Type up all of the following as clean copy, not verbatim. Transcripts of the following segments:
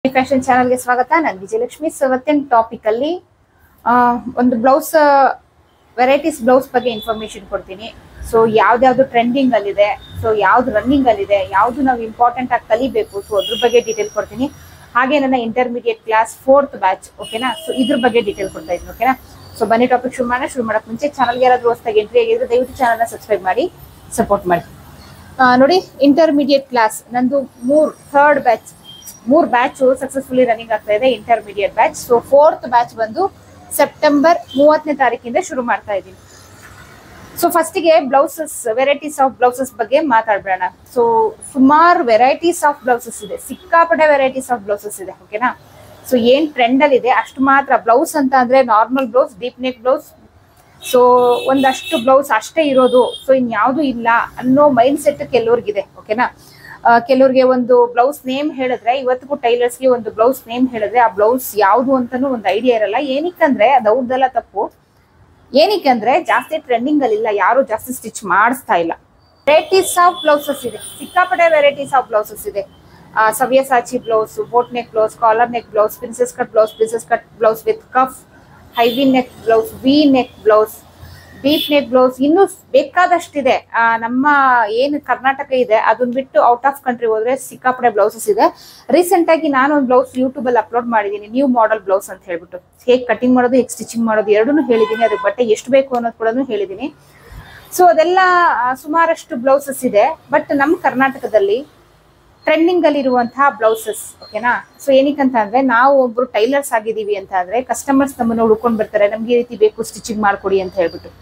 Fashion ಚಾನಲ್ಗೆ ಸ್ವಾಗತ. ನಾನು ವಿಜಯಲಕ್ಷ್ಮಿ. ಇವತ್ತಿನ ಟಾಪಿಕ್ ಅಲ್ಲಿ ಒಂದು ಬ್ಲೌಸ್ ವೆರೈಟೀಸ್ ಬ್ಲೌಸ್ ಬಗ್ಗೆ ಇನ್ಫಾರ್ಮೇಶನ್ ಕೊಡ್ತೀನಿ. ಸೊ ಯಾವ್ದು ಟ್ರೆಂಡಿಂಗ್ ಅಲ್ಲಿದೆ, ಸೊ ಯಾವ್ದು ರನ್ನಿಂಗ್ ಅಲ್ಲಿದೆ, ಯಾವ್ದು ನಾವು ಇಂಪಾರ್ಟೆಂಟ್ ಆಗಿ ಕಲಿಬೇಕು, ಸೊ ಅದ್ರ ಬಗ್ಗೆ ಡೀಟೇಲ್ ಕೊಡ್ತೀನಿ. ಹಾಗೆ ನನ್ನ ಇಂಟರ್ಮೀಡಿಯೇಟ್ ಕ್ಲಾಸ್ 4th ಬ್ಯಾಚ್, ಓಕೆನಾ. ಸೊ ಇದ್ರ ಬಗ್ಗೆ ಡೀಟೇಲ್ ಕೊಡ್ತಾ ಇದ್ದೀನಿ, ಓಕೆನಾ. ಸೊ ಬನ್ನಿ ಟಾಪಿಕ್ ಶುರು ಮಾಡಕ್ ಮುಂಚೆ ಚಾನಲ್ಗೆ ಯಾರಾದ್ರೂ ಹೊಸದಾಗಿ ಎಂಟ್ರಿ ಆಗಿದ್ರೆ ದಯವಿಟ್ಟು ಚಾನಲ್ನ ಸಬ್ಸ್ಕ್ರೈಬ್ ಮಾಡಿ ಸಪೋರ್ಟ್ ಮಾಡಿ. ನೋಡಿ, ಇಂಟರ್ಮೀಡಿಯೇಟ್ ಕ್ಲಾಸ್ ನಂದು 3rd batch, 3 batch successfully running ಆಗ್ತಾ ಇದೆ. Intermediate batch. So 4th batch ಬಂದು ಸೆಪ್ಟೆಂಬರ್ 30ನೇ ತಾರೀಕಿಂದ ಶುರು ಮಾಡ್ತಾ ಇದ್ದೀನಿ. ಸೊ ಫಸ್ಟಿಗೆ ಬ್ಲೌಸಸ್, ವೆರೈಟೀಸ್ ಆಫ್ ಬ್ಲೌಸಸ್ ಬಗ್ಗೆ ಮಾತಾಡ್ಬೇಡ. ಸೊ ಸುಮಾರು ವೆರೈಟೀಸ್ ಆಫ್ ಬ್ಲೌಸಸ್ ಇದೆ, ಸಿಕ್ಕಾಪಟ್ಟೆ ವೆರೈಟೀಸ್ ಆಫ್ ಬ್ಲೌಸಸ್ ಇದೆ, ಓಕೆನಾ. ಸೊ ಏನ್ ಟ್ರೆಂಡ್ ಅಲ್ಲಿ ಇದೆ ಅಷ್ಟು ಮಾತ್ರ. ಬ್ಲೌಸ್ ಅಂತ ಅಂದ್ರೆ normal blouse, deep neck blouse, so ಒಂದಷ್ಟು ಬ್ಲೌಸ್ ಅಷ್ಟೇ ಇರೋದು, ಸೊ ಇನ್ಯಾವುದು ಇಲ್ಲ ಅನ್ನೋ ಮೈಂಡ್ ಸೆಟ್ ಕೆಲವ್ರಿಗಿದೆ, ಓಕೆನಾ. ಕೆಲವ್ರಿಗೆ ಒಂದು ಬ್ಲೌಸ್ ನೇಮ್ ಹೇಳಿದ್ರೆ, ಇವತ್ತಿಗೂ ಟೈಲರ್ಸ್ಗೆ ಒಂದು ಬ್ಲೌಸ್ ನೇಮ್ ಹೇಳಿದ್ರೆ ಆ ಬ್ಲೌಸ್ ಯಾವುದು ಅಂತಾನು ಒಂದು ಐಡಿಯಾ ಇರಲ್ಲ. ಏನಕ್ಕಂದ್ರೆ ಅದು ಅವ್ರದ್ದೆಲ್ಲ ತಪ್ಪು. ಏನಕ್ಕಂದ್ರೆ ಜಾಸ್ತಿ ಟ್ರೆಂಡಿಂಗ್ ಅಲ್ಲಿ ಇಲ್ಲ, ಯಾರು ಜಾಸ್ತಿ ಸ್ಟಿಚ್ ಮಾಡಿಸ್ತಾ ಇಲ್ಲ. ವೆರೈಟೀಸ್ ಆಫ್ ಬ್ಲೌಸಸ್ ಇದೆ, ಸಿಕ್ಕಾಪಟ್ಟೆ ವೆರೈಟೀಸ್ ಆಫ್ ಬ್ಲೌಸಸ್ ಇದೆ. ಸವ್ಯಸಾಚಿ blouse, boat neck blouse, collar neck blouse, princess cut blouse with cuff, heavy neck blouse, V neck blouse, deep neck blouse, ಇನ್ನೂ ಬೇಕಾದಷ್ಟಿದೆ. ನಮ್ಮ ಏನು ಕರ್ನಾಟಕ ಇದೆ ಅದನ್ನ ಬಿಟ್ಟು ಔಟ್ ಆಫ್ ಕಂಟ್ರಿ ಹೋದ್ರೆ ಸಿಕ್ಕಾಪಡೆ ಬ್ಲೌಸಸ್ ಇದೆ. ರೀಸೆಂಟ್ ಆಗಿ ನಾನು ಒಂದು ಬ್ಲೌಸ್ ಯೂಟ್ಯೂಬ್ ಅಲ್ಲಿ ಅಪ್ಲೋಡ್ ಮಾಡಿದ್ದೀನಿ, ನ್ಯೂ ಮಾಡೆಲ್ ಬ್ಲೌಸ್ ಅಂತ ಹೇಳ್ಬಿಟ್ಟು. ಹೇಗೆ ಕಟಿಂಗ್ ಮಾಡೋದು, ಹೇಗೆ ಸ್ಟಿಚಿಂಗ್ ಮಾಡೋದು ಎರಡೂ ಹೇಳಿದ್ದೀನಿ. ಅದಕ್ಕೆ ಬಟ್ಟೆ ಎಷ್ಟು ಬೇಕು ಅನ್ನೋದು ಕೂಡ ಹೇಳಿದ್ದೀನಿ. ಸೊ ಅದೆಲ್ಲ ಸುಮಾರಷ್ಟು ಬ್ಲೌಸಸ್ ಇದೆ. ಬಟ್ ನಮ್ಮ ಕರ್ನಾಟಕದಲ್ಲಿ ಟ್ರೆಂಡಿಂಗ್ ಅಲ್ಲಿ ಇರುವಂತಹ ಬ್ಲೌಸಸ್, ಓಕೆನಾ. ಸೊ ಏನಕ್ಕಂತ ಅಂದ್ರೆ, ನಾವು ಒಬ್ರು ಟೈಲರ್ಸ್ ಆಗಿದ್ದೀವಿ ಅಂತ ಅಂದ್ರೆ ಕಸ್ಟಮರ್ಸ್ ನಮ್ಮನ್ನು ಹುಡ್ಕೊಂಡು ಬರ್ತಾರೆ, ನಮ್ಗೆ ಈ ರೀತಿ ಬೇಕು ಸ್ಟಿಚಿಂಗ್ ಮಾಡ್ಕೊಡಿ ಅಂತ ಹೇಳ್ಬಿಟ್ಟು.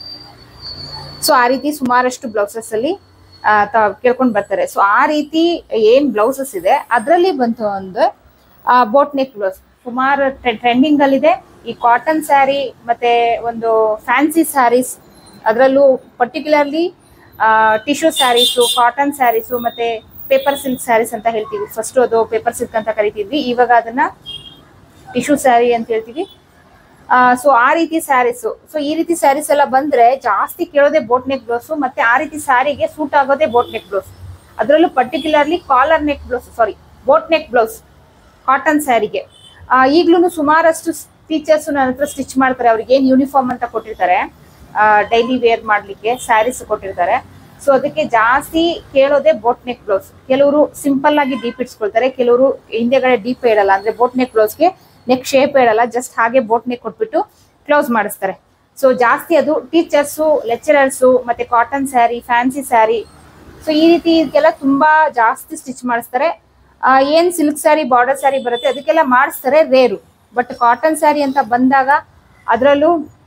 ಸೊ ಆ ರೀತಿ ಸುಮಾರಷ್ಟು ಬ್ಲೌಸಸ್ ಅಲ್ಲಿ ಕೇಳ್ಕೊಂಡು ಬರ್ತಾರೆ. ಸೊ ಆ ರೀತಿ ಏನ್ ಬ್ಲೌಸಸ್ ಇದೆ ಅದರಲ್ಲಿ ಬಂತು ಒಂದು ಬೋಟ್ ನೆಕ್ ಬ್ಲೌಸ್ ಸುಮಾರು ಟ್ರೆಂಡಿಂಗ್ ಅಲ್ಲಿದೆ. ಈ ಕಾಟನ್ ಸ್ಯಾರಿ ಮತ್ತೆ ಒಂದು ಫ್ಯಾನ್ಸಿ ಸ್ಯಾರೀಸ್, ಅದರಲ್ಲೂ particularly tissue sarees, cotton sarees ಮತ್ತೆ ಪೇಪರ್ ಸಿಲ್ಕ್ ಸ್ಯಾರೀಸ್ ಅಂತ ಹೇಳ್ತೀವಿ. ಫಸ್ಟ್ ಅದು ಪೇಪರ್ ಸಿಲ್ಕ್ ಅಂತ ಕರಿತಿದ್ವಿ, ಇವಾಗ ಅದನ್ನ ಟಿಶ್ಯೂ ಸ್ಯಾರಿ ಅಂತ ಹೇಳ್ತೀವಿ. ಸೊ ಆ ರೀತಿ ಸ್ಯಾರೀಸು, ಸೊ ಈ ರೀತಿ ಸ್ಯಾರೀಸ್ ಎಲ್ಲ ಬಂದ್ರೆ ಜಾಸ್ತಿ ಕೇಳೋದೆ ಬೋಟ್ ನೆಕ್ ಬ್ಲೌಸ್. ಮತ್ತೆ ಆ ರೀತಿ ಸ್ಯಾರಿಗೆ ಸೂಟ್ ಆಗೋದೇ ಬೋಟ್ ನೆಕ್ ಬ್ಲೌಸ್. ಅದರಲ್ಲೂ particularly collar neck blouse, boat neck blouse cotton ಸ್ಯಾರಿಗೆ. ಈಗ್ಲೂ ಸುಮಾರಷ್ಟು ಟೀಚರ್ಸ್ ನನ್ನ ಹತ್ರ ಸ್ಟಿಚ್ ಮಾಡ್ತಾರೆ. ಅವ್ರಿಗೆ ಏನ್ ಯೂನಿಫಾರ್ಮ್ ಅಂತ ಕೊಟ್ಟಿರ್ತಾರೆ, ಡೈಲಿ ವೇರ್ ಮಾಡ್ಲಿಕ್ಕೆ ಸ್ಯಾರೀಸ್ ಕೊಟ್ಟಿರ್ತಾರೆ. ಸೊ ಅದಕ್ಕೆ ಜಾಸ್ತಿ ಕೇಳೋದೆ ಬೋಟ್ ನೆಕ್ ಬ್ಲೌಸ್. ಕೆಲವರು ಸಿಂಪಲ್ ಆಗಿ ಡೀಪ್ ಇಟ್ಸ್ಕೊಳ್ತಾರೆ, ಕೆಲವರು ಹಿಂದೆಗಡೆ ಡೀಪ್ ಇಡಲ್ಲ, ಅಂದ್ರೆ ಬೋಟ್ ನೆಕ್ ಬ್ಲೌಸ್ಗೆ ನೆಕ್ ಶೇಪ್ ಇಡಲ್ಲ, ಜಸ್ಟ್ ಹಾಗೆ ಬೋಟ್ ನೆಕ್ ಕೊಟ್ಬಿಟ್ಟು ಕ್ಲೋಸ್ ಮಾಡಿಸ್ತಾರೆ. ಸೊ ಜಾಸ್ತಿ ಅದು ಟೀಚರ್ಸು, ಲೆಕ್ಚರರ್ಸು ಮತ್ತೆ cotton saree, fancy saree, so ಈ ರೀತಿ ಇದಕ್ಕೆಲ್ಲ ತುಂಬಾ ಜಾಸ್ತಿ ಸ್ಟಿಚ್ ಮಾಡಿಸ್ತಾರೆ. ಏನ್ ಸಿಲ್ಕ್ ಸ್ಯಾರಿ, ಬಾರ್ಡರ್ ಸ್ಯಾರಿ ಬರುತ್ತೆ ಅದಕ್ಕೆಲ್ಲ ಮಾಡಿಸ್ತಾರೆ, ರೇರು. ಬಟ್ ಕಾಟನ್ ಸ್ಯಾರಿ ಅಂತ ಬಂದಾಗ ಅದರಲ್ಲೂ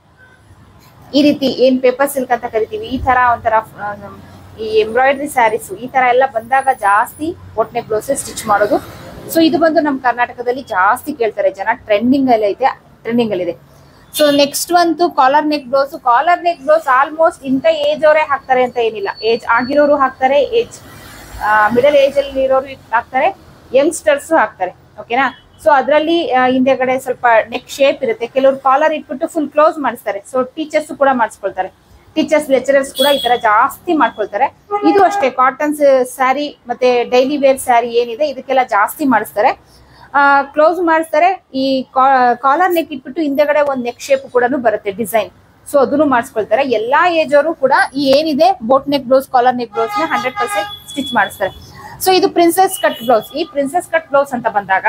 ಈ ರೀತಿ ಏನ್ ಪೇಪರ್ ಸಿಲ್ಕ್ ಅಂತ ಕರಿತೀವಿ, ಈ ತರ ಒಂಥರ ಈ ಎಂಬ್ರಾಯ್ಡ್ರಿ ಸ್ಯಾರೀಸು, ಈ ತರ ಎಲ್ಲ ಬಂದಾಗ ಜಾಸ್ತಿ ಬೋಟ್ ನೆಕ್ ಬ್ಲೌಸ್ ಸ್ಟಿಚ್ ಮಾಡೋದು. ಸೊ ಇದು ಬಂದು ನಮ್ಮ ಕರ್ನಾಟಕದಲ್ಲಿ ಜಾಸ್ತಿ ಕೇಳ್ತಾರೆ ಜನ, ಟ್ರೆಂಡಿಂಗ್ ಅಲ್ಲಿದೆ. ಸೊ ನೆಕ್ಸ್ಟ್ ಅಂತೂ collar neck blouse. Collar neck blouse almost ಇಂಥ ಏಜ್ ಅವರೇ ಹಾಕ್ತಾರೆ ಅಂತ ಏನಿಲ್ಲ, ಏಜ್ ಆಗಿರೋರು ಹಾಕ್ತಾರೆ, ಏಜ್ ಮಿಡಲ್ ಏಜ್ ಅಲ್ಲಿ ಇರೋರು ಹಾಕ್ತಾರೆ, ಯಂಗ್ಸ್ಟರ್ಸ್ ಹಾಕ್ತಾರೆ, ಓಕೆನಾ. ಸೊ ಅದರಲ್ಲಿ ಹಿಂದೆಗಡೆ ಸ್ವಲ್ಪ ನೆಕ್ ಶೇಪ್ ಇರುತ್ತೆ. ಕೆಲವರು ಕಾಲರ್ ಇಟ್ಬಿಟ್ಟು ಫುಲ್ ಕ್ಲೋಸ್ ಮಾಡಿಸ್ತಾರೆ. ಸೊ ಟೀಚರ್ಸ್ ಕೂಡ ಮಾಡಿಸ್ಕೊಳ್ತಾರೆ, ಟೀಚರ್ಸ್ ಲೆಕ್ಚರರ್ಸ್ ಕೂಡ ಈ ತರ ಜಾಸ್ತಿ ಮಾಡ್ಕೊಳ್ತಾರೆ. ಇದು ಅಷ್ಟೇ, ಕಾಟನ್ ಸ್ಯಾರಿ ಮತ್ತೆ ಡೈಲಿ ವೇರ್ ಸ್ಯಾರಿ ಏನಿದೆ ಇದಕ್ಕೆಲ್ಲ ಜಾಸ್ತಿ ಮಾಡಿಸ್ತಾರೆ, ಕ್ಲೋಸ್ ಮಾಡಿಸ್ತಾರೆ. ಈ ಕಾಲರ್ ನೆಕ್ ಇಟ್ಬಿಟ್ಟು ಹಿಂದೆಗಡೆ ಒಂದು ನೆಕ್ ಶೇಪ್ ಕೂಡ ಬರುತ್ತೆ, ಡಿಸೈನ್. ಸೊ ಅದನ್ನು ಮಾಡಿಸ್ಕೊಳ್ತಾರೆ. ಎಲ್ಲಾ ಏಜ್ ಅವರು ಕೂಡ ಈ ಏನಿದೆ boat neck blouse, collar neck blouse ನ 100% ಸ್ಟಿಚ್ ಮಾಡಿಸ್ತಾರೆ. ಸೊ ಇದು ಪ್ರಿನ್ಸೆಸ್ ಕಟ್ ಬ್ಲೌಸ್. ಈ ಪ್ರಿನ್ಸೆಸ್ ಕಟ್ ಬ್ಲೌಸ್ ಅಂತ ಬಂದಾಗ,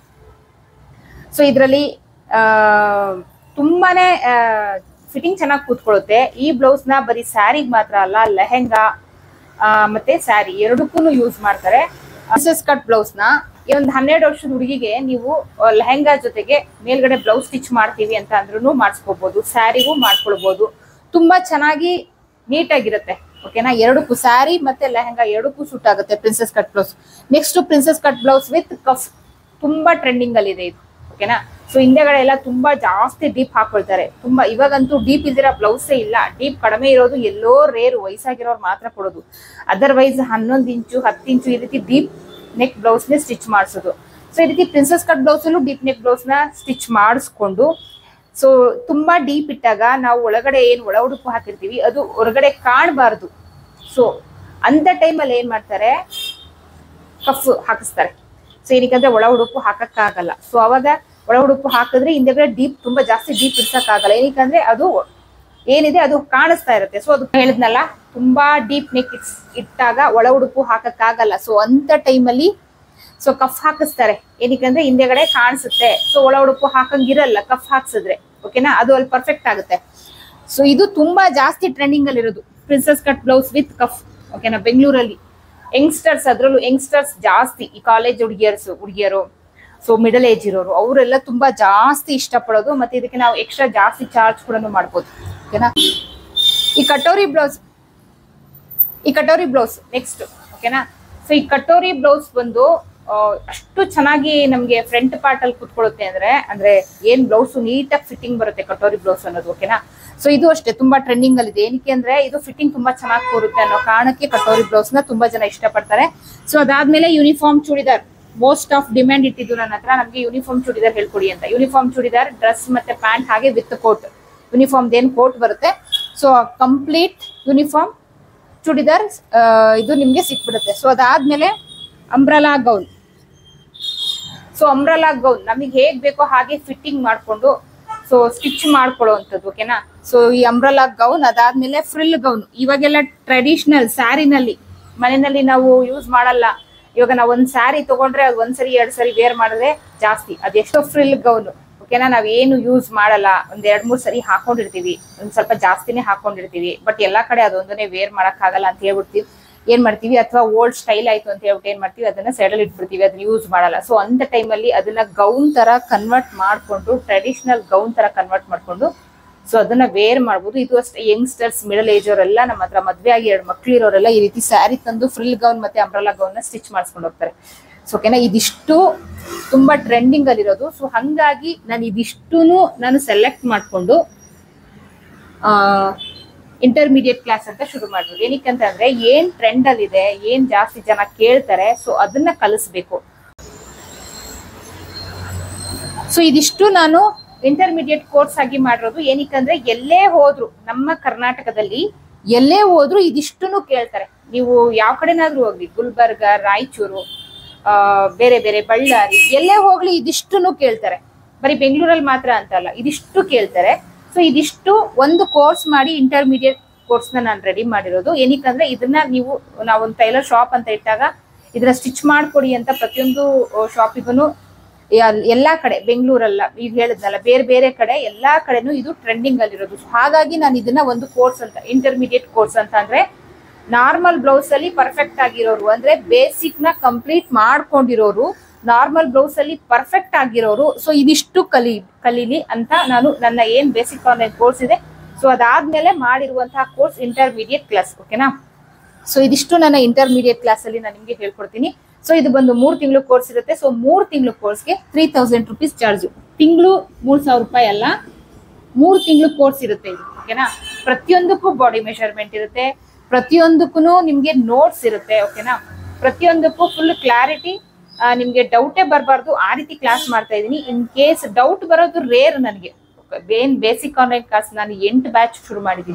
ಸೊ ಇದರಲ್ಲಿ ತುಂಬಾನೇ ಫಿಟ್ಟಿಂಗ್ ಚೆನ್ನಾಗಿ ಕೂತ್ಕೊಳ್ಳುತ್ತೆ. ಈ ಬ್ಲೌಸ್ ನ ಬರೀ ಸ್ಯಾರಿಗೆ ಮಾತ್ರ ಅಲ್ಲ, ಲೆಹೆಂಗಾ ಮತ್ತೆ ಸ್ಯಾರಿ ಎರಡಕ್ಕೂ ಯೂಸ್ ಮಾಡ್ತಾರೆ. ಪ್ರಿನ್ಸೆಸ್ ಕಟ್ ಬ್ಲೌಸ್ ನ ಈ ಒಂದು 12 ವರ್ಷದ ಹುಡುಗಿಗೆ ನೀವು ಲೆಹೆಂಗಾ ಜೊತೆಗೆ ಮೇಲ್ಗಡೆ ಬ್ಲೌಸ್ ಸ್ಟಿಚ್ ಮಾಡ್ತೀವಿ ಅಂತ ಅಂದ್ರೂ ಮಾಡಿಸ್ಕೋಬಹುದು, ಸ್ಯಾರಿಗೂ ಮಾಡ್ಕೊಳ್ಬಹುದು. ತುಂಬಾ ಚೆನ್ನಾಗಿ ನೀಟಾಗಿರುತ್ತೆ, ಓಕೆನಾ. ಎರಡಕ್ಕೂ ಸ್ಯಾರಿ ಮತ್ತೆ ಲೆಹೆಂಗಾ ಎರಡಕ್ಕೂ ಸೂಟ್ ಆಗುತ್ತೆ princess cut blouse. Next princess cut blouse with cuff, ತುಂಬಾ ಟ್ರೆಂಡಿಂಗ್ ಅಲ್ಲಿ ಇದೆ ಇದು, ಓಕೆನಾ. ಸೊ ಹಿಂದೆಗಡೆ ಎಲ್ಲ ತುಂಬಾ ಜಾಸ್ತಿ ಡೀಪ್ ಹಾಕೊಳ್ತಾರೆ. ತುಂಬಾ ಇವಾಗಂತೂ ಡೀಪ್ ಇಲ್ದಿರೋ ಬ್ಲೌಸೇ ಇಲ್ಲ. ಡೀಪ್ ಕಡಿಮೆ ಇರೋದು ಎಲ್ಲೋ ರೇರು, ವಯಸ್ಸಾಗಿರೋರು ಮಾತ್ರ ಕೊಡೋದು. ಅದರ್ವೈಸ್ 11 ಇಂಚು 10 ಇಂಚು ಈ ರೀತಿ ಡೀಪ್ ನೆಕ್ ಬ್ಲೌಸ್ ನ ಸ್ಟಿಚ್ ಮಾಡಿಸೋದು. ಸೊ ಈ ರೀತಿ ಪ್ರಿನ್ಸೆಸ್ ಕಟ್ ಬ್ಲೌಸ್ ಅಲ್ಲೂ ಡೀಪ್ ನೆಕ್ ಬ್ಲೌಸ್ ನ ಸ್ಟಿಚ್ ಮಾಡಿಸ್ಕೊಂಡು, ಸೊ ತುಂಬಾ ಡೀಪ್ ಇಟ್ಟಾಗ ನಾವು ಒಳಗಡೆ ಏನ್ ಒಳ ಉಡುಪು ಹಾಕಿರ್ತೀವಿ ಅದು ಹೊರಗಡೆ ಕಾಣಬಾರ್ದು. ಸೊ ಅಂತ ಟೈಮಲ್ಲಿ ಏನ್ ಮಾಡ್ತಾರೆ, ಕಫ್ ಹಾಕಿಸ್ತಾರೆ. ಸೊ ಏನಕ್ಕಂದ್ರೆ ಒಳ ಉಡುಪು ಹಾಕಕ್ಕಾಗಲ್ಲ. ಸೊ ಅವಾಗ ಒಳ ಉಡುಪು ಹಾಕಿದ್ರೆ ಹಿಂದೆಗಡೆ ಡೀಪ್ ತುಂಬಾ ಜಾಸ್ತಿ ಡೀಪ್ ಇಡ್ಸಕ್ಕಾಗಲ್ಲ. ಏನಕ್ಕಂದ್ರೆ ಅದು ಏನಿದೆ ಅದು ಕಾಣಿಸ್ತಾ ಇರುತ್ತೆ. ಸೊ ಅದು ಹೇಳಿದ್ನಲ್ಲ, ತುಂಬಾ ಡೀಪ್ ನೆಕ್ ಇಟ್ಟಾಗ ಒಳ ಉಡುಪು ಹಾಕಕ್ಕಾಗಲ್ಲ. ಸೊ ಅಂತ ಟೈಮಲ್ಲಿ ಸೊ ಕಫ್ ಹಾಕಿಸ್ತಾರೆ. ಏನಕ್ಕಂದ್ರೆ ಹಿಂದೆಗಡೆ ಕಾಣಿಸುತ್ತೆ. ಸೊ ಒಳ ಉಡುಪು ಹಾಕಂಗಿರಲ್ಲ ಕಫ್ ಹಾಕ್ಸಿದ್ರೆ. ಓಕೆನಾ, ಅದು ಅಲ್ಲಿ ಪರ್ಫೆಕ್ಟ್ ಆಗುತ್ತೆ. ಸೊ ಇದು ತುಂಬಾ ಜಾಸ್ತಿ ಟ್ರೆಂಡಿಂಗ್ ಅಲ್ಲಿ ಇರೋದು, princess cut blouse with cuff. ಓಕೆನಾ, ಬೆಂಗಳೂರಲ್ಲಿ ಯಂಗ್ಸ್ಟರ್ಸ್, ಅದ್ರಲ್ಲೂ ಯಂಗ್ಸ್ಟರ್ಸ್ ಜಾಸ್ತಿ, ಈ ಕಾಲೇಜ್ ಹುಡುಗಿಯರು, ಸೊ ಮಿಡಲ್ ಏಜ್ ಇರೋರು ಅವರೆಲ್ಲ ತುಂಬಾ ಜಾಸ್ತಿ ಇಷ್ಟಪಡೋದು. ಮತ್ತೆ ಇದಕ್ಕೆ ನಾವು ಎಕ್ಸ್ಟ್ರಾ ಜಾಸ್ತಿ ಚಾರ್ಜ್ ಕೂಡ ಮಾಡ್ಬೋದು. ಓಕೆನಾ, ಈ ಕಟೋರಿ ಬ್ಲೌಸ್ ನೆಕ್ಸ್ಟ್. ಓಕೆನಾ, ಸೊ ಈ ಕಟೋರಿ ಬ್ಲೌಸ್ ಬಂದು ಅಷ್ಟು ಚೆನ್ನಾಗಿ ನಮ್ಗೆ ಫ್ರಂಟ್ ಪಾರ್ಟ್ ಅಲ್ಲಿ ಕುತ್ಕೊಳ್ಳುತ್ತೆ. ಅಂದ್ರೆ ಏನ್ ಬ್ಲೌಸ್ ನೀಟಾಗಿ ಫಿಟ್ಟಿಂಗ್ ಬರುತ್ತೆ ಕಟೋರಿ ಬ್ಲೌಸ್ ಅನ್ನೋದು. ಓಕೆನಾ, ಸೊ ಇದು ಅಷ್ಟೇ ತುಂಬಾ ಟ್ರೆಂಡಿಂಗ್ ಅಲ್ಲಿ ಇದೆ. ಏನಕ್ಕೆ ಅಂದ್ರೆ ಇದು ಫಿಟ್ಟಿಂಗ್ ತುಂಬಾ ಚೆನ್ನಾಗಿ ಕೂರುತ್ತೆ ಅನ್ನೋ ಕಾರಣಕ್ಕೆ ಕಟೋರಿ ಬ್ಲೌಸ್ ನ ತುಂಬಾ ಜನ ಇಷ್ಟಪಡ್ತಾರೆ. ಸೊ ಅದಾದ್ಮೇಲೆ uniform churidar, most of demand ಇಟ್ಟಿದ್ದು ನನ್ನ ಹತ್ರ. ನಮ್ಗೆ ಯೂನಿಫಾರ್ಮ್ ಚೂಡಿದಾರ್ ಹೇಳ್ಕೊಡಿ ಅಂತ. ಯೂನಿಫಾರ್ಮ್ ಚೂಡಿದಾರ್ ಡ್ರೆಸ್ ಮತ್ತೆ ಪ್ಯಾಂಟ್ ಹಾಗೆ ವಿತ್ ಕೋಟ್. ಯೂನಿಫಾರ್ಮ್ ಏನ್ ಕೋಟ್ ಬರುತ್ತೆ. ಸೊ ಕಂಪ್ಲೀಟ್ ಯೂನಿಫಾರ್ಮ್ ಚೂಡಿದಾರ್ ಇದು ನಿಮ್ಗೆ ಸಿಕ್ಬಿಡುತ್ತೆ. ಸೊ ಅದಾದ್ಮೇಲೆ umbrella gown. So umbrella gown ನಮಗೆ ಹೇಗ್ ಬೇಕೋ ಹಾಗೆ ಫಿಟ್ಟಿಂಗ್ ಮಾಡ್ಕೊಂಡು ಸೊ ಸ್ಟಿಚ್ ಮಾಡ್ಕೊಳ್ಳೋ ಅಂತದ್ದು. ಓಕೆನಾ, ಸೊ ಈ ಅಂಬ್ರಲಾ ಗೌನ್, ಅದಾದ್ಮೇಲೆ ಫ್ರಿಲ್ ಗೌನ್. ಇವಾಗೆಲ್ಲ ಟ್ರೆಡಿಷನಲ್ ಸ್ಯಾರಿನಲ್ಲಿ ಮನೆಯಲ್ಲಿ ನಾವು ಯೂಸ್ ಮಾಡಲ್ಲ. ಇವಾಗ ನಾವು ಒಂದ್ ಸ್ಯಾರಿ ತಗೊಂಡ್ರೆ ಅದು ಒಂದ್ಸರಿ 2 ಸರಿ ವೇರ್ ಮಾಡಿದ್ರೆ ಜಾಸ್ತಿ. ಅದೆಷ್ಟೋ ಫ್ರಿಲ್ ಗೌನ್. ಓಕೆನಾ, ನಾವ್ ಏನು ಯೂಸ್ ಮಾಡಲ್ಲ, ಒಂದ್ 2-3 ಸರಿ ಹಾಕೊಂಡಿರ್ತೀವಿ, ಒಂದ್ ಸ್ವಲ್ಪ ಜಾಸ್ತಿನೇ ಹಾಕೊಂಡಿರ್ತೀವಿ. ಬಟ್ ಎಲ್ಲಾ ಕಡೆ ಅದೊಂದನ್ನೇ ವೇರ್ ಮಾಡಕ್ ಆಗಲ್ಲ ಅಂತ ಹೇಳ್ಬಿಡ್ತೀವಿ. ಏನ್ ಮಾಡ್ತೀವಿ, ಅಥವಾ ಓಲ್ಡ್ ಸ್ಟೈಲ್ ಆಯ್ತು ಅಂತ ಹೇಳ್ಬಿಟ್ಟು ಏನ್ ಮಾಡ್ತೀವಿ, ಅದನ್ನ ಸೈಡಲ್ಲಿ ಇಟ್ಬಿಡ್ತೀವಿ, ಅದನ್ನ ಯೂಸ್ ಮಾಡಲ್ಲ. ಸೊ ಅಂತ ಟೈಮಲ್ಲಿ ಅದನ್ನ ಗೌನ್ ತರ ಕನ್ವರ್ಟ್ ಮಾಡ್ಕೊಂಡು, ಟ್ರೆಡಿಷನಲ್ ಗೌನ್ ತರ ಕನ್ವರ್ಟ್ ಮಾಡ್ಕೊಂಡು ಸೊ ಅದನ್ನ ವೇರ್ ಮಾಡ್ಬೋದು. ಇದು ಅಷ್ಟೇ ಯಂಗ್ಸ್ಟರ್ಸ್, ಮಿಡಲ್ ಏಜ್ ಅವರೆಲ್ಲ, ನಮ್ಮ ಹತ್ರ ಮದ್ವೆ ಆಗಿ 2 ಮಕ್ಳು ಇರೋರೆಲ್ಲ ಈ ರೀತಿ ಸ್ಯಾರಿ ತಂದು ಫ್ರಿಲ್ ಗೌನ್ ಮತ್ತೆ ಅಂಬ್ರಲಾ ಗೌನ್ ನ ಸ್ಟಿಚ್ ಮಾಡಿಸ್ಕೊಂಡು ಹೋಗ್ತಾರೆ. ಸೊ ಓಕೆನಾ, ಇದಿಷ್ಟು ತುಂಬಾ ಟ್ರೆಂಡಿಂಗ್ ಅಲ್ಲಿರೋದು. ಸೊ ಹಂಗಾಗಿ ನಾನು ಇದಿಷ್ಟುನು ಸೆಲೆಕ್ಟ್ ಮಾಡ್ಕೊಂಡು ಇಂಟರ್ಮೀಡಿಯೇಟ್ ಕ್ಲಾಸ್ ಅಂತ ಶುರು ಮಾಡ್ಬೋದು. ಏನಕ್ಕಂತಂದ್ರೆ ಏನ್ ಟ್ರೆಂಡ್ ಅಲ್ಲಿ ಇದೆ, ಏನ್ ಜಾಸ್ತಿ ಜನ ಕೇಳ್ತಾರೆ, ಸೊ ಅದನ್ನ ಕಲಿಸ್ಬೇಕು. ಸೊ ಇದಿಷ್ಟು ನಾನು ಇಂಟರ್ಮೀಡಿಯೇಟ್ ಕೋರ್ಸ್ ಆಗಿ ಮಾಡಿರೋದು. ಏನಕ್ಕಂದ್ರೆ ಎಲ್ಲೇ ಹೋದ್ರು, ನಮ್ಮ ಕರ್ನಾಟಕದಲ್ಲಿ ಎಲ್ಲೇ ಹೋದ್ರು ಇದಿಷ್ಟುನು ಕೇಳ್ತಾರೆ. ನೀವು ಯಾವ ಕಡೆನಾದ್ರೂ ಹೋಗ್ಲಿ, ಗುಲ್ಬರ್ಗ, ರಾಯಚೂರು, ಬೇರೆ ಬೇರೆ ಬಳ್ಳಾರಿ, ಎಲ್ಲೇ ಹೋಗ್ಲಿ ಇದಿಷ್ಟುನು ಕೇಳ್ತಾರೆ. ಬರೀ ಬೆಂಗಳೂರಲ್ಲಿ ಮಾತ್ರ ಅಂತಲ್ಲ, ಇದಿಷ್ಟು ಕೇಳ್ತಾರೆ. ಸೊ ಇದಿಷ್ಟು ಒಂದು ಕೋರ್ಸ್ ಮಾಡಿ ಇಂಟರ್ಮೀಡಿಯೇಟ್ ಕೋರ್ಸ್ ನಾನು ರೆಡಿ ಮಾಡಿರೋದು. ಏನಕ್ಕಂದ್ರೆ ಇದನ್ನ ನಾವೊಂದು ಟೈಲರ್ ಶಾಪ್ ಅಂತ ಇಟ್ಟಾಗ ಇದನ್ನ ಸ್ಟಿಚ್ ಮಾಡ್ಕೊಡಿ ಅಂತ ಪ್ರತಿಯೊಂದು ಶಾಪಿಗೂ ಎಲ್ಲಾ ಕಡೆ, ಬೆಂಗಳೂರಲ್ಲ, ಈಗ ಹೇಳಿದ್ನಲ್ಲ, ಬೇರೆ ಬೇರೆ ಕಡೆ ಎಲ್ಲಾ ಕಡೆನೂ ಇದು ಟ್ರೆಂಡಿಂಗ್ ಅಲ್ಲಿರೋದು. ಹಾಗಾಗಿ ನಾನು ಇದನ್ನ ಒಂದು ಕೋರ್ಸ್ ಅಂತ, ಇಂಟರ್ಮೀಡಿಯೇಟ್ ಕೋರ್ಸ್ ಅಂತ, ಅಂದ್ರೆ ನಾರ್ಮಲ್ ಬ್ಲೌಸ್ ಅಲ್ಲಿ ಪರ್ಫೆಕ್ಟ್ ಆಗಿರೋರು, ಅಂದ್ರೆ ಬೇಸಿಕ್ ನ ಕಂಪ್ಲೀಟ್ ಮಾಡ್ಕೊಂಡಿರೋರು, ನಾರ್ಮಲ್ ಬ್ಲೌಸ್ ಅಲ್ಲಿ ಪರ್ಫೆಕ್ಟ್ ಆಗಿರೋರು, ಸೊ ಇದಿಷ್ಟು ಕಲೀಲಿ ಅಂತ ನಾನು ನನ್ನ ಏನ್ ಬೇಸಿಕ್ ಆನ್ಲೈನ್ ಕೋರ್ಸ್ ಇದೆ, ಸೊ ಅದಾದ್ಮೇಲೆ ಮಾಡಿರುವಂತಹ ಕೋರ್ಸ್ ಇಂಟರ್ಮೀಡಿಯೇಟ್ ಕ್ಲಾಸ್. ಓಕೆನಾ, ಸೊ ಇದಿಷ್ಟು ನನ್ನ ಇಂಟರ್ಮೀಡಿಯೇಟ್ ಕ್ಲಾಸ್ ಅಲ್ಲಿ ನಾನು ನಿಮ್ಗೆ ಹೇಳ್ಕೊಡ್ತೀನಿ. ಸೊ ಇದು ಬಂದು 3 ತಿಂಗಳು ಕೋರ್ಸ್ ಇರುತ್ತೆ. ಸೊ 3 ತಿಂಗಳು ಕೋರ್ಸ್ಗೆ 3000 rupees ಚಾರ್ಜ್. ತಿಂಗಳು 3000 ರೂಪಾಯಿ ಅಲ್ಲ, 3 ತಿಂಗಳು ಕೋರ್ಸ್ ಇರುತ್ತೆ ಇದು. ಓಕೆನಾ, ಪ್ರತಿಯೊಂದಕ್ಕೂ ಬಾಡಿ ಮೆಷರ್ಮೆಂಟ್ ಇರುತ್ತೆ, ಪ್ರತಿಯೊಂದಕ್ಕೂ ನಿಮ್ಗೆ ನೋಟ್ಸ್ ಇರುತ್ತೆ. ಓಕೆನಾ, ಪ್ರತಿಯೊಂದಕ್ಕೂ ಫುಲ್ ಕ್ಲಾರಿಟಿ, ನಿಮ್ಗೆ ಡೌಟೇ ಬರಬಾರ್ದು ಆ ರೀತಿ ಕ್ಲಾಸ್ ಮಾಡ್ತಾ ಇದೀನಿ. ಇನ್ ಕೇಸ್ ಡೌಟ್ ಬರೋದು ರೇರ್. ನನಗೆ ಏನ್ ಬೇಸಿಕ್ ಆನ್ಲೈನ್ ಕ್ಲಾಸ್ ನಾನು 8 ಬ್ಯಾಚ್ ಶುರು ಮಾಡಿದ್ದೀನಿ.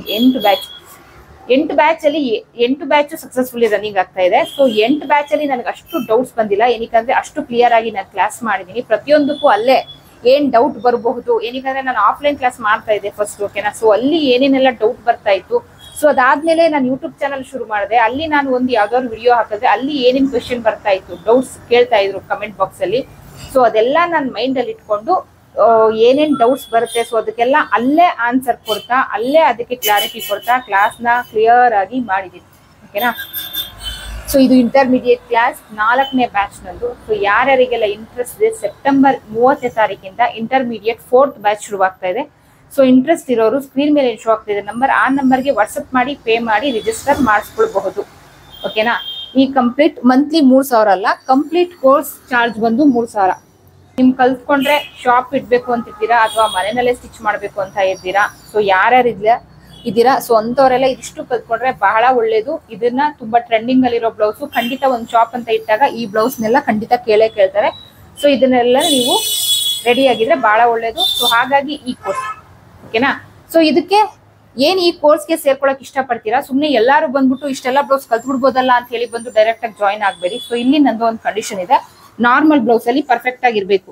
8 ಬ್ಯಾಚ್ ಅಲ್ಲಿ 8 ಬ್ಯಾಚ್ ಸಕ್ಸಸ್ಫುಲಿ ರನ್ನಿಂಗ್ ಆಗ್ತಾ ಇದೆ. ಸೊ 8 ಬ್ಯಾಚ್ ಅಲ್ಲಿ ನನಗೆ ಅಷ್ಟು ಡೌಟ್ಸ್ ಬಂದಿಲ್ಲ. ಏನಕ್ಕಂದ್ರೆ ಅಷ್ಟು ಕ್ಲಿಯರ್ ಆಗಿ ನಾನು ಕ್ಲಾಸ್ ಮಾಡಿದ್ದೀನಿ. ಪ್ರತಿಯೊಂದಕ್ಕೂ ಅಲ್ಲೇ ಏನ್ ಡೌಟ್ ಬರಬಹುದು. ಏನಕ್ಕಂದ್ರೆ ನಾನು ಆಫ್ಲೈನ್ ಕ್ಲಾಸ್ ಮಾಡ್ತಾ ಇದ್ದೆ ಫಸ್ಟ್. ಓಕೆನಾ, ಸೊ ಅಲ್ಲಿ ಏನೇನೆಲ್ಲ ಡೌಟ್ ಬರ್ತಾ ಇತ್ತು. ಸೊ ಅದಾದ್ಮೇಲೆ ನಾನು ಯೂಟ್ಯೂಬ್ ಚಾನಲ್ ಶುರು ಮಾಡಿದೆ. ಅಲ್ಲಿ ನಾನು ಒಂದು ಯಾವ್ದಾದ್ರು ವಿಡಿಯೋ ಹಾಕಿದ್ರೆ ಅಲ್ಲಿ ಏನೇನ್ ಕ್ವೆಶನ್ ಬರ್ತಾ ಇತ್ತು, ಡೌಟ್ಸ್ ಕೇಳ್ತಾ ಇದ್ರು ಕಮೆಂಟ್ ಬಾಕ್ಸ್ ಅಲ್ಲಿ. ಸೊ ಅದೆಲ್ಲ ನಾನು ಮೈಂಡ್ ಅಲ್ಲಿ ಇಟ್ಕೊಂಡು ಏನೇನ್ ಡೌಟ್ಸ್ ಬರುತ್ತೆ, ಸೊ ಅದಕ್ಕೆಲ್ಲ ಅಲ್ಲೇ ಆನ್ಸರ್ ಕೊಡ್ತಾ, ಅಲ್ಲೇ ಅದಕ್ಕೆ ಕ್ಲಾರಿಟಿ ಕೊಡ್ತಾ ಕ್ಲಾಸ್ ನ ಕ್ಲಿಯರ್ ಆಗಿ ಮಾಡಿದ್ದೀನಿ. ಓಕೆನಾ, ಸೊ ಇದು ಇಂಟರ್ಮೀಡಿಯೇಟ್ ಕ್ಲಾಸ್ 4ನೇ ಬ್ಯಾಚ್ ನಂದು. ಸೊ ಯಾರ್ಯಾರಿಗೆಲ್ಲ ಇಂಟ್ರೆಸ್ಟ್ ಇದೆ, ಸೆಪ್ಟೆಂಬರ್ 30ನೇ ತಾರೀಕಿಂದ ಇಂಟರ್ಮೀಡಿಯೇಟ್ 4th ಬ್ಯಾಚ್ ಶುರುವಾಗ್ತಾ ಇದೆ. ಸೊ ಇಂಟ್ರೆಸ್ಟ್ ಇರೋರು ಸ್ಕ್ರೀನ್ ಮೇಲೆ ಶೋ ಆಗ್ತಿದೆ ನಂಬರ್, ಆ ನಂಬರ್ಗೆ ವಾಟ್ಸಪ್ ಮಾಡಿ ಪೇ ಮಾಡಿ ರಿಜಿಸ್ಟರ್ ಮಾಡಿಸ್ಕೊಳ್ಬಹುದು. ಓಕೆನಾ, ಈ ಕಂಪ್ಲೀಟ್ ಮಂತ್ಲಿ 3000 ಅಲ್ಲ, ಕಂಪ್ಲೀಟ್ ಕೋರ್ಸ್ ಚಾರ್ಜ್ ಬಂದು 3000. ನಿಮ್ ಕಲ್ತ್ಕೊಂಡ್ರೆ ಶಾಪ್ ಇಡ್ಬೇಕು ಅಂತಿದ್ದೀರಾ, ಅಥವಾ ಮನೆಯಲ್ಲೇ ಸ್ಟಿಚ್ ಮಾಡ್ಬೇಕು ಅಂತ ಇದ್ದೀರಾ, ಸೊ ಯಾರ್ಯಾರು ಇದ್ದೀರಾ, ಸೊ ಅಂತವರೆಲ್ಲ ಇದಿಷ್ಟು ಕಲ್ತ್ಕೊಂಡ್ರೆ ಬಹಳ ಒಳ್ಳೇದು. ಇದನ್ನ ತುಂಬಾ ಟ್ರೆಂಡಿಂಗ್ ಅಲ್ಲಿರೋ ಬ್ಲೌಸ್, ಖಂಡಿತ ಒಂದು ಶಾಪ್ ಅಂತ ಇಟ್ಟಾಗ ಈ ಬ್ಲೌಸ್ನೆಲ್ಲ ಖಂಡಿತ ಕೇಳ್ತಾರೆ. ಸೊ ಇದನ್ನೆಲ್ಲ ನೀವು ರೆಡಿ ಆಗಿದ್ರೆ ಬಹಳ ಒಳ್ಳೇದು. ಸೊ ಹಾಗಾಗಿ ಈ ಕೋರ್ಸ್. ಓಕೆನಾ, ಸೊ ಇದಕ್ಕೆ ಏನ್ ಈ ಕೋರ್ಸ್ಗೆ ಸೇರ್ಕೊಳಕ್ ಇಷ್ಟಪಡ್ತೀರಾ, ಸುಮ್ನೆ ಎಲ್ಲಾರು ಬಂದ್ಬಿಟ್ಟು ಇಷ್ಟೆಲ್ಲ ಬ್ಲೌಸ್ ಕಲ್ತ್ಬಿಡ್ಬೋದಲ್ಲ ಅಂತ ಹೇಳಿ ಬಂದು ಡೈರೆಕ್ಟ್ ಆಗಿ ಜಾಯಿನ್ ಆಗ್ಬೇಡಿ. ಸೊ ಇಲ್ಲಿ ನಂದು ಒಂದು ಕಂಡೀಷನ್ ಇದೆ, ನಾರ್ಮಲ್ ಬ್ಲೌಸ್ ಅಲ್ಲಿ ಪರ್ಫೆಕ್ಟ್ ಆಗಿರ್ಬೇಕು.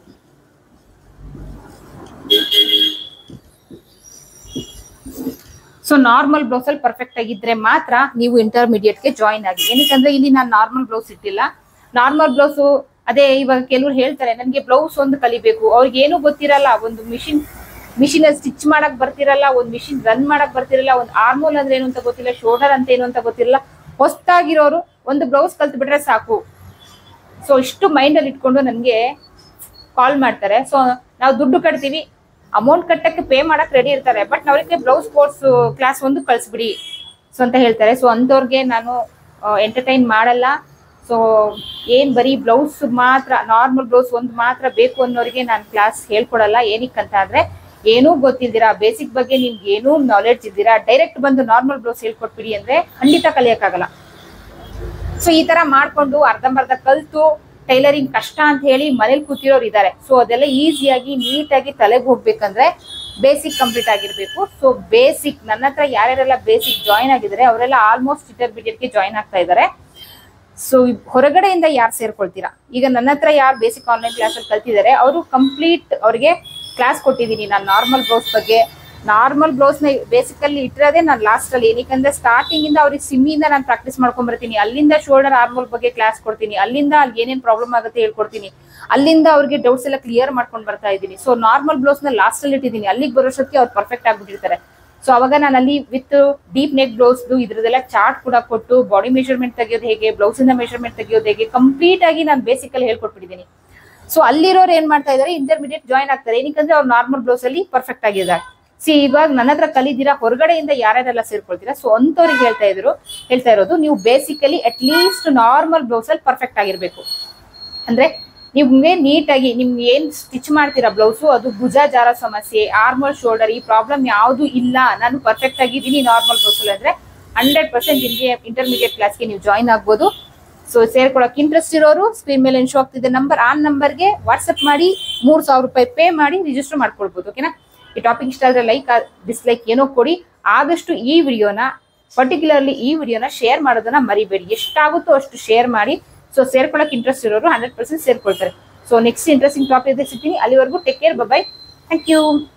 ಸೊ ನಾರ್ಮಲ್ ಬ್ಲೌಸ್ ಅಲ್ಲಿ ಪರ್ಫೆಕ್ಟ್ ಆಗಿದ್ರೆ ಮಾತ್ರ ನೀವು ಇಂಟರ್ಮೀಡಿಯೇಟ್ಗೆ ಜಾಯಿನ್ ಆಗಿ. ಏನಕ್ಕಂದ್ರೆ ಇಲ್ಲಿ ನಾನು ನಾರ್ಮಲ್ ಬ್ಲೌಸ್ ಇಟ್ಟಿಲ್ಲ. ನಾರ್ಮಲ್ ಬ್ಲೌಸ್ ಅದೇ ಇವಾಗ ಕೆಲವ್ರು ಹೇಳ್ತಾರೆ ನನಗೆ ಬ್ಲೌಸ್ ಒಂದು ಕಲಿಬೇಕು, ಅವ್ರಿಗೆ ಏನೂ ಗೊತ್ತಿರಲ್ಲ, ಒಂದು ಮಿಷಿನ್ ಸ್ಟಿಚ್ ಮಾಡಕ್ ಬರ್ತಿರಲ್ಲ, ಒಂದು ಮಿಷಿನ್ ರನ್ ಮಾಡಕ್ ಬರ್ತಿರಲ್ಲ, ಒಂದು ಆರ್ಮೋಲ್ ಅಂದ್ರೆ ಏನು ಅಂತ ಗೊತ್ತಿಲ್ಲ, ಶೋಲ್ಡರ್ ಅಂತ ಏನು ಅಂತ ಗೊತ್ತಿರಲ್ಲ. ಹೊಸದಾಗಿರೋರು ಒಂದು ಬ್ಲೌಸ್ ಕಲ್ತ್ ಬಿಟ್ರೆ ಸಾಕು. ಸೊ ಇಷ್ಟು ಮೈಂಡ್ ಅಲ್ಲಿ ಇಟ್ಕೊಂಡು ನನಗೆ ಕಾಲ್ ಮಾಡ್ತಾರೆ. ಸೊ ನಾವು ದುಡ್ಡು ಕಟ್ತೀವಿ, ಅಮೌಂಟ್ ಕಟ್ಟಕ್ಕೆ ಪೇ ಮಾಡಕ್ ರೆಡಿ ಇರ್ತಾರೆ, ಬಟ್ ಅವ್ರಿಗೆ ಬ್ಲೌಸ್ ಕೋರ್ಸ್ ಕ್ಲಾಸ್ ಒಂದು ಕಳಿಸ್ಬಿಡಿ ಸೊ ಅಂತ ಹೇಳ್ತಾರೆ. ಸೊ ಅಂಥವ್ರಿಗೆ ನಾನು ಎಂಟರ್ಟೈನ್ ಮಾಡಲ್ಲ. ಸೊ ಏನ್ ಬರೀ ಬ್ಲೌಸ್ ಮಾತ್ರ, ನಾರ್ಮಲ್ ಬ್ಲೌಸ್ ಒಂದು ಮಾತ್ರ ಬೇಕು ಅನ್ನೋರಿಗೆ ನಾನು ಕ್ಲಾಸ್ ಹೇಳ್ಕೊಡಲ್ಲ. ಏನಕ್ಕಂತ ಅಂದ್ರೆ ಏನೂ ಗೊತ್ತಿದ್ದೀರಾ, ಬೇಸಿಕ್ ಬಗ್ಗೆ ನಿಮ್ಗೆ ಏನೂ ನಾಲೆಡ್ಜ್ ಇದ್ದೀರಾ, ಡೈರೆಕ್ಟ್ ಬಂದು ನಾರ್ಮಲ್ ಬ್ಲೌಸ್ ಹೇಳ್ಕೊಟ್ಬಿಡಿ ಅಂದ್ರೆ ಖಂಡಿತ ಕಲಿಯಕ್ಕಾಗಲ್ಲ. ಸೊ ಈ ತರ ಮಾಡ್ಕೊಂಡು ಅರ್ಧಂಬರ್ಧ ಕಲ್ತು ಟೈಲರಿಂಗ್ ಕಷ್ಟ ಅಂತ ಹೇಳಿ ಮನೇಲಿ ಕೂತಿರೋರು ಇದ್ದಾರೆ. ಸೊ ಅದೆಲ್ಲ ಈಸಿಯಾಗಿ ನೀಟಾಗಿ ತಲೆಗೆ ಹೋಗ್ಬೇಕಂದ್ರೆ ಬೇಸಿಕ್ ಕಂಪ್ಲೀಟ್ ಆಗಿರ್ಬೇಕು. ಸೊ ಬೇಸಿಕ್ ನನ್ನ ಹತ್ರ ಯಾರ್ಯಾರೆಲ್ಲ ಬೇಸಿಕ್ ಜಾಯಿನ್ ಆಗಿದ್ದಾರೆ ಅವರೆಲ್ಲ ಆಲ್ಮೋಸ್ಟ್ ಇಂಟರ್ಮೀಡಿಯೇಟ್ಗೆ ಜಾಯಿನ್ ಆಗ್ತಾ ಇದ್ದಾರೆ. ಸೊ ಹೊರಗಡೆಯಿಂದ ಯಾರು ಸೇರ್ಕೊಳ್ತೀರಾ, ಈಗ ನನ್ನ ಹತ್ರ ಯಾರು ಬೇಸಿಕ್ ಆನ್ಲೈನ್ ಕ್ಲಾಸಲ್ಲಿ ಕಲ್ತಿದ್ದಾರೆ ಅವರು ಕಂಪ್ಲೀಟ್ ಅವ್ರಿಗೆ ಕ್ಲಾಸ್ ಕೊಟ್ಟಿದ್ದೀನಿ ನಾನು ನಾರ್ಮಲ್ ಬ್ಲೌಸ್ ಬಗ್ಗೆ. ನಾರ್ಮಲ್ ಬ್ಲೌಸ್ ನ ಬೇಸಿಕಲ್ಲಿ ಇಟ್ಟಿರೋದೇ ನಾನು ಲಾಸ್ಟ್ ಅಲ್ಲಿ. ಏನಕ್ಕಂದ್ರೆ ಸ್ಟಾರ್ಟಿಂಗ್ ಇಂದ ಅವ್ರಿಗೆ ಸಿಮ್ಮಿಂದ ನಾನು ಪ್ರಾಕ್ಟೀಸ್ ಮಾಡ್ಕೊಂಡ್ ಬರ್ತೀನಿ, ಅಲ್ಲಿಂದ ಶೋಲ್ಡರ್ ಆರ್ಮೋಲ್ ಬಗ್ಗೆ ಕ್ಲಾಸ್ ಕೊಡ್ತೀನಿ, ಅಲ್ಲಿಂದ ಅಲ್ಲಿ ಏನೇನ್ ಪ್ರಾಬ್ಲಮ್ ಆಗುತ್ತೆ ಹೇಳ್ಕೊಡ್ತೀನಿ, ಅಲ್ಲಿಂದ ಅವ್ರಿಗೆ ಡೌಟ್ಸ್ ಎಲ್ಲ ಕ್ಲಿಯರ್ ಮಾಡ್ಕೊಂಡು ಬರ್ತಾ ಇದ್ದೀನಿ. ಸೊ ನಾರ್ಮಲ್ ಬ್ಲೌಸ್ ನ ಲಾಸ್ಟ್ ಅಲ್ಲಿ ಇಟ್ಟಿದ್ದೀನಿ, ಅಲ್ಲಿಗೆ ಬರೋಷ್ಟಕ್ಕೆ ಅವ್ರು ಪರ್ಫೆಕ್ಟ್ ಆಗ್ಬಿಟ್ಟಿರ್ತಾರೆ. ಸೊ ಅವಾಗ ನಾನು ಅಲ್ಲಿ ವಿತ್ ಡೀಪ್ ನೆಕ್ ಬ್ಲೌಸ್ ಇದ್ರದೆಲ್ಲ ಚಾರ್ಟ್ ಕೂಡ ಕೊಟ್ಟು ಬಾಡಿ ಮೆಷರ್ಮೆಂಟ್ ತೆಗಿಯೋದು ಹೇಗೆ, ಬ್ಲೌಸ್ ಇಂದ ಮೆಷರ್ಮೆಂಟ್ ತೆಗಿಯೋದು ಹೇಗೆ ಕಂಪ್ಲೀಟ್ ಆಗಿ ನಾನು ಬೇಸಿಕಲ್ಲಿ ಹೇಳ್ಕೊಟ್ಬಿಟ್ಟಿದ್ದೀನಿ. ಸೊ ಅಲ್ಲಿರೋರು ಏನ್ ಮಾಡ್ತಾ ಇದಾರೆ, ಇಂಟರ್ಮೀಡಿಯೇಟ್ ಜಾಯಿನ್ ಆಗ್ತಾರೆ. ಏನಕ್ಕಂದ್ರೆ ಅವ್ರು ನಾರ್ಮಲ್ ಬ್ಲೌಸ್ ಅಲ್ಲಿ ಪರ್ಫೆಕ್ಟ್ ಆಗಿದ್ದಾರೆ. ಇವಾಗ ನನ್ನ ಹತ್ರ ಕಲಿದಿರಾ, ಹೊರಗಡೆಯಿಂದ ಯಾರ್ಯಾರೆಲ್ಲ ಸೇರ್ಕೊಳ್ತೀರಾ, ಸೊ ಅಂತವ್ರಿಗೆ ಹೇಳ್ತಾ ಇರೋದು ನೀವು basically at least normal blouse ಅಲ್ಲಿ ಪರ್ಫೆಕ್ಟ್ ಆಗಿರ್ಬೇಕು. ಅಂದ್ರೆ ನಿಮ್ಗೆ ನೀಟಾಗಿ ನಿಮ್ಗೆ ಏನ್ ಸ್ಟಿಚ್ ಮಾಡ್ತೀರಾ ಬ್ಲೌಸು ಅದು ಭುಜ ಜಾರ ಸಮಸ್ಯೆ, ಆರ್ಮಲ್ ಶೋಲ್ಡರ್ ಈ ಪ್ರಾಬ್ಲಮ್ ಯಾವುದು ಇಲ್ಲ, ನಾನು ಪರ್ಫೆಕ್ಟ್ ಆಗಿದ್ದೀನಿ ನಾರ್ಮಲ್ ಬ್ಲೌಸ್ ಅಲ್ಲಿ ಅಂದ್ರೆ 100% ನಿಮ್ಗೆ ಇಂಟರ್ಮೀಡಿಯೇಟ್ ಕ್ಲಾಸ್ಗೆ ನೀವು ಜಾಯಿನ್ ಆಗ್ಬೋದು. ಸೊ ಸೇರ್ಕೊಳಕ್ ಇಂಟ್ರೆಸ್ಟ್ ಇರೋರು ಸ್ಕ್ರೀನ್ ಮೇಲೆ ಶೋ ಆಗ್ತಿದೆ ನಂಬರ್, ಆ ನಂಬರ್ಗೆ ವಾಟ್ಸ್ಆಪ್ ಮಾಡಿ 3,000 ರೂಪಾಯಿ ಪೇ ಮಾಡಿ ರಿಜಿಸ್ಟರ್ ಮಾಡ್ಕೊಳ್ಬೋದು. ಓಕೆನಾ. ಈ ಟಾಪಿಕ್ ಇಷ್ಟ ಆದ್ರೆ ಲೈಕ್ ಡಿಸ್ಲೈಕ್ ಏನೋ ಕೊಡಿ. ಆದಷ್ಟು ಈ ವಿಡಿಯೋನ ಪರ್ಟಿಕ್ಯುಲರ್ಲಿ ಈ ವಿಡಿಯೋನ ಶೇರ್ ಮಾಡೋದನ್ನ ಮರಿಬೇಡಿ. ಎಷ್ಟಾಗುತ್ತೋ ಅಷ್ಟು ಶೇರ್ ಮಾಡಿ. ಸೊ ಸೇರ್ಕೊಳಕ್ ಇಂಟ್ರೆಸ್ಟ್ ಇರೋರು 100% ಸೇರ್ಕೊಳ್ತಾರೆ. ಸೊ ನೆಕ್ಸ್ಟ್ ಇಂಟ್ರೆಸ್ಟಿಂಗ್ ಟಾಪಿಕ್ ಸಿಗ್ತೀನಿ. ಅಲ್ಲಿವರೆಗೂ take care, bye. Thank you.